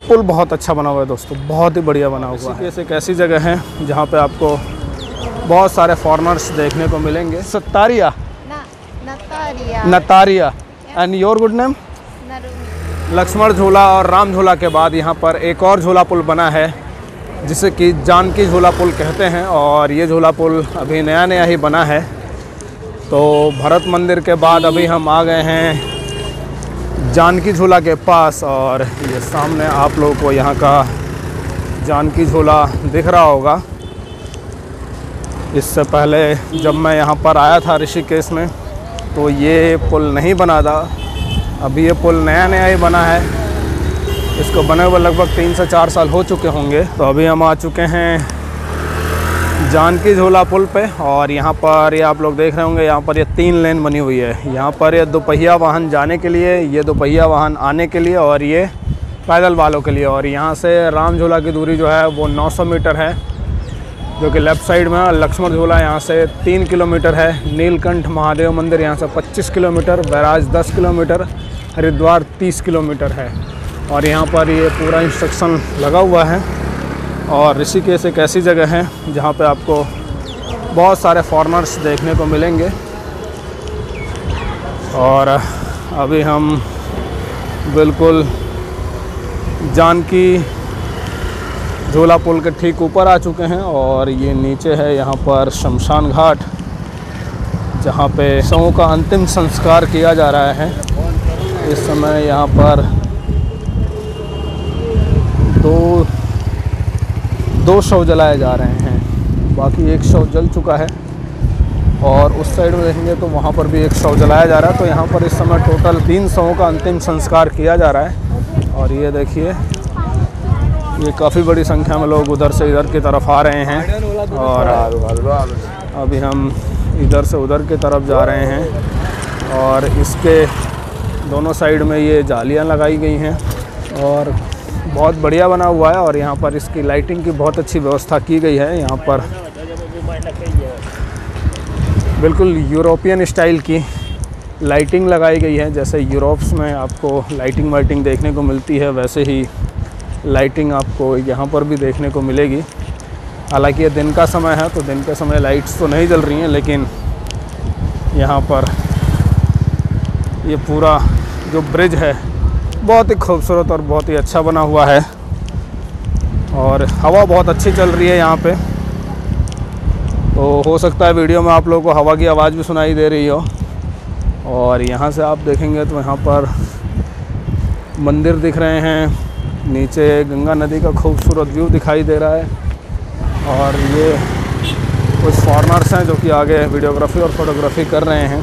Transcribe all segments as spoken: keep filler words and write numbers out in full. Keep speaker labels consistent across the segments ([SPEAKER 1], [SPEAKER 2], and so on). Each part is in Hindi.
[SPEAKER 1] पुल बहुत अच्छा बना हुआ है दोस्तों, बहुत ही बढ़िया बना हुआ है। एक ऐसी जगह है जहाँ पे आपको बहुत सारे फॉरेनर्स देखने को मिलेंगे। सत्तारिया
[SPEAKER 2] नतारिया
[SPEAKER 1] नतारिया and your good name? Lakshman Jhula और राम झूला के बाद यहाँ पर एक और झूला पुल बना है जिसे कि जानकी झूला पुल कहते हैं, और ये झूला पुल अभी नया नया ही बना है। तो भरत मंदिर के बाद अभी हम आ गए हैं जानकी झूला के पास, और ये सामने आप लोगों को यहाँ का जानकी झूला दिख रहा होगा। इससे पहले जब मैं यहाँ पर आया था ऋषिकेश में तो ये पुल नहीं बना था, अभी ये पुल नया नया ही बना है। इसको बने हुए लगभग तीन से चार साल हो चुके होंगे। तो अभी हम आ चुके हैं जानकी झूला पुल पे, और यहाँ पर ये आप लोग देख रहे होंगे, यहाँ पर ये तीन लेन बनी हुई है। यहाँ पर ये दोपहिया वाहन जाने के लिए, ये दोपहिया वाहन आने के लिए, और ये पैदल वालों के लिए। और यहाँ से राम झूला की दूरी जो है वो नौ सौ मीटर है, जो कि लेफ़्ट साइड में। लक्ष्मण झूला यहाँ से तीन किलोमीटर है। नीलकंठ महादेव मंदिर यहाँ से पच्चीस किलोमीटर, बैराज दस किलोमीटर, हरिद्वार तीस किलोमीटर है। और यहाँ पर ये पूरा इंस्ट्रक्शन लगा हुआ है। और ऋषिकेश एक ऐसी जगह है जहाँ पे आपको बहुत सारे फॉरेनर्स देखने को मिलेंगे। और अभी हम बिल्कुल जानकी झूला पुल के ठीक ऊपर आ चुके हैं, और ये नीचे है यहाँ पर शमशान घाट, जहाँ पे शवों का अंतिम संस्कार किया जा रहा है। इस समय यहाँ पर दो दो शव जलाए जा रहे हैं, बाकी एक शव जल चुका है। और उस साइड में देखेंगे तो वहाँ पर भी एक शव जलाया जा रहा है। तो यहाँ पर इस समय टोटल तीन शवों का अंतिम संस्कार किया जा रहा है। और ये देखिए, ये काफ़ी बड़ी संख्या में लोग उधर से इधर की तरफ आ रहे हैं, और अभी हम इधर से उधर की तरफ जा रहे हैं। और इसके दोनों साइड में ये जालियां लगाई गई हैं, और बहुत बढ़िया बना हुआ है। और यहाँ पर इसकी लाइटिंग की बहुत अच्छी व्यवस्था की गई है। यहाँ पर बिल्कुल यूरोपियन स्टाइल की लाइटिंग लगाई गई है, जैसे यूरोप्स में आपको लाइटिंग वाइटिंग देखने को मिलती है, वैसे ही लाइटिंग आपको यहाँ पर भी देखने को मिलेगी। हालांकि ये दिन का समय है तो दिन के समय लाइट्स तो नहीं जल रही हैं, लेकिन यहाँ पर ये पूरा जो ब्रिज है बहुत ही खूबसूरत और बहुत ही अच्छा बना हुआ है। और हवा बहुत अच्छी चल रही है यहाँ पे, तो हो सकता है वीडियो में आप लोगों को हवा की आवाज़ भी सुनाई दे रही हो। और यहाँ से आप देखेंगे तो यहाँ पर मंदिर दिख रहे हैं, नीचे गंगा नदी का खूबसूरत व्यू दिखाई दे रहा है। और ये कुछ फॉरेनर्स हैं जो कि आगे वीडियोग्राफी और फोटोग्राफी कर रहे हैं।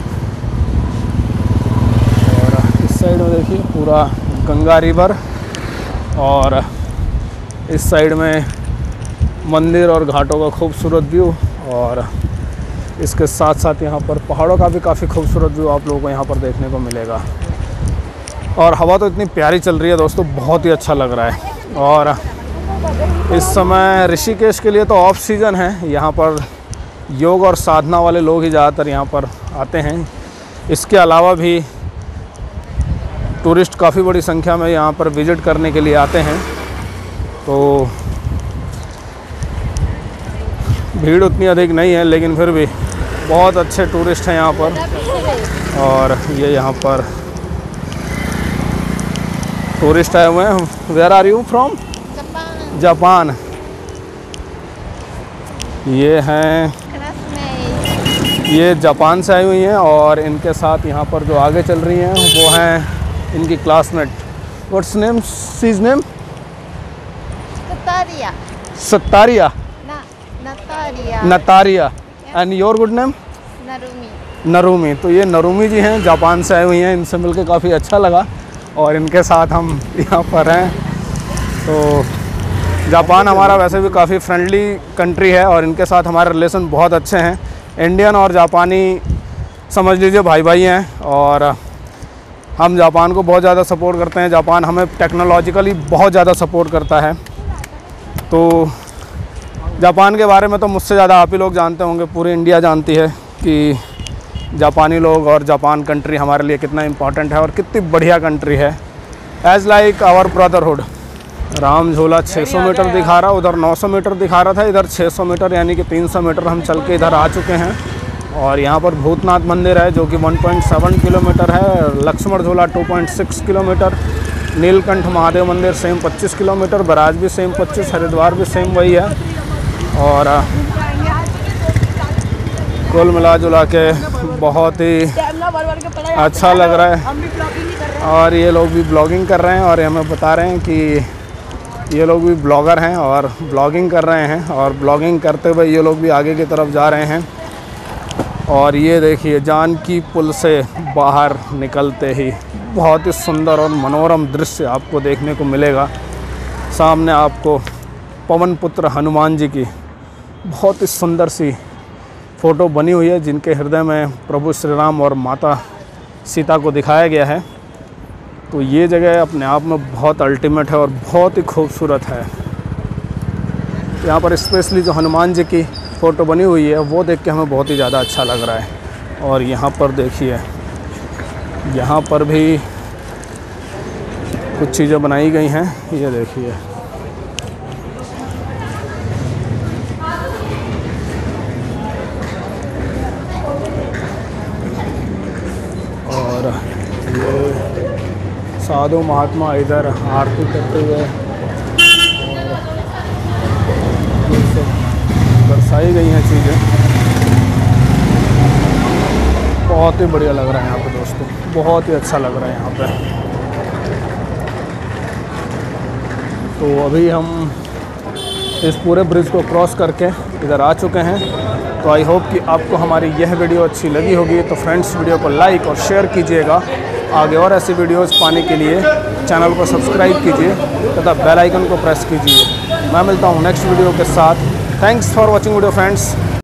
[SPEAKER 1] और इस साइड में देखिए पूरा गंगा रिवर, और इस साइड में मंदिर और घाटों का खूबसूरत व्यू। और इसके साथ साथ यहाँ पर पहाड़ों का भी काफ़ी खूबसूरत व्यू आप लोगों को यहाँ पर देखने को मिलेगा। और हवा तो इतनी प्यारी चल रही है दोस्तों, बहुत ही अच्छा लग रहा है। और इस समय ऋषिकेश के लिए तो ऑफ सीज़न है, यहाँ पर योग और साधना वाले लोग ही ज़्यादातर यहाँ पर आते हैं। इसके अलावा भी टूरिस्ट काफ़ी बड़ी संख्या में यहाँ पर विज़िट करने के लिए आते हैं। तो भीड़ उतनी अधिक नहीं है, लेकिन फिर भी बहुत अच्छे टूरिस्ट हैं यहाँ पर। और ये यहाँ पर टूरिस्ट आए हुए हैं। Where are you from? Japan. ये हैं, ये जापान से आई हुई हैं, और इनके साथ यहाँ पर जो आगे चल रही हैं वो हैं इनकी classmate. What's name? She's name?
[SPEAKER 2] नतारिया
[SPEAKER 1] सत्तारिया
[SPEAKER 2] नतारिया
[SPEAKER 1] नतारिया and your good name?
[SPEAKER 2] Narumi
[SPEAKER 1] Narumi. तो ये नरुमी जी हैं, जापान से आई हुई हैं। इनसे मिलकर काफ़ी अच्छा लगा, और इनके साथ हम यहाँ पर हैं। तो जापान हमारा वैसे भी काफ़ी फ्रेंडली कंट्री है, और इनके साथ हमारे रिलेशन बहुत अच्छे हैं। इंडियन और जापानी समझ लीजिए भाई भाई हैं, और हम जापान को बहुत ज़्यादा सपोर्ट करते हैं। जापान हमें टेक्नोलॉजिकली बहुत ज़्यादा सपोर्ट करता है। तो जापान के बारे में तो मुझसे ज़्यादा आप ही लोग जानते होंगे, पूरी इंडिया जानती है कि जापानी लोग और जापान कंट्री हमारे लिए कितना इम्पोर्टेंट है और कितनी बढ़िया कंट्री है। As like our brotherhood. Ram Jhula छह सौ मीटर दिखा रहा, उधर नौ सौ मीटर दिखा रहा था, इधर छह सौ मीटर यानी कि तीन सौ मीटर हम चल के इधर आ चुके हैं। और यहाँ पर भूतनाथ मंदिर है जो कि एक पॉइंट सात किलोमीटर है, लक्ष्मण झूला दो पॉइंट छह किलोमीटर, नीलकंठ महादेव मंदिर सेम पच्चीस किलोमीटर, बराज भी सेम पच्चीस, हरिद्वार भी सेम वही है। और कुल मिला जुला के बहुत ही अच्छा लग रहा है। और ये लोग भी ब्लॉगिंग कर रहे हैं और हमें बता रहे हैं कि ये लोग भी ब्लॉगर हैं और ब्लॉगिंग कर रहे हैं, और ब्लॉगिंग करते हुए ये लोग भी आगे की तरफ जा रहे हैं। और ये देखिए जानकी पुल से बाहर निकलते ही बहुत ही सुंदर और मनोरम दृश्य आपको देखने को मिलेगा। सामने आपको पवन पुत्र हनुमान जी की बहुत ही सुंदर सी फ़ोटो बनी हुई है, जिनके हृदय में प्रभु श्री राम और माता सीता को दिखाया गया है। तो ये जगह अपने आप में बहुत अल्टीमेट है और बहुत ही खूबसूरत है। यहाँ पर स्पेशली जो हनुमान जी की फ़ोटो बनी हुई है वो देख के हमें बहुत ही ज़्यादा अच्छा लग रहा है। और यहाँ पर देखिए, यहाँ पर भी कुछ चीज़ें बनाई गई हैं, ये देखिए। और ये साधु महात्मा इधर आरती करते हुए दर्शाई गई हैं चीज़ें। बहुत ही बढ़िया लग रहा है यहाँ पे दोस्तों, बहुत ही अच्छा लग रहा है यहाँ पे। तो अभी हम इस पूरे ब्रिज को क्रॉस करके इधर आ चुके हैं। तो आई होप कि आपको हमारी यह वीडियो अच्छी लगी होगी। तो फ्रेंड्स, वीडियो को लाइक और शेयर कीजिएगा। आगे और ऐसी वीडियोस पाने के लिए चैनल को सब्सक्राइब कीजिए तथा बेल आइकन को प्रेस कीजिए। मैं मिलता हूँ नेक्स्ट वीडियो के साथ। Thanks for watching video friends.